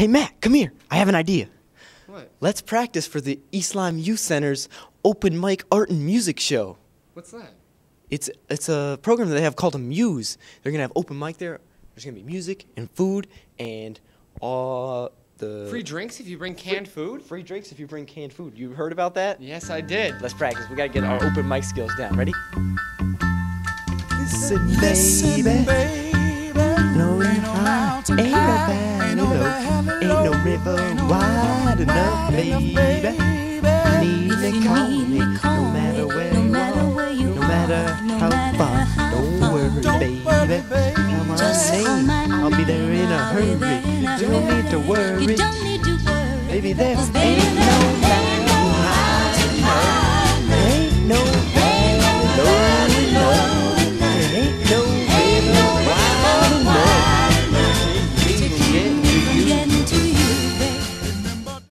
Hey, Matt, come here. I have an idea. What? Let's practice for the East Lyme Youth Center's open mic art and music show. What's that? It's a program that they have called AMUSE. They're going to have open mic there. There's going to be music and food and all the... Free drinks if you bring canned food? Free drinks if you bring canned food. You heard about that? Yes, I did. Let's practice. We got to get our open mic skills down. Ready? Listen, baby. No, ain't no mountain high, ain't no valley low, ain't no river wide enough, baby. Need me, call me, no matter where you are, no matter how far. Don't worry, baby. Call my name, I'll be there in a hurry. You don't need to worry, baby. There ain't no mountain high enough.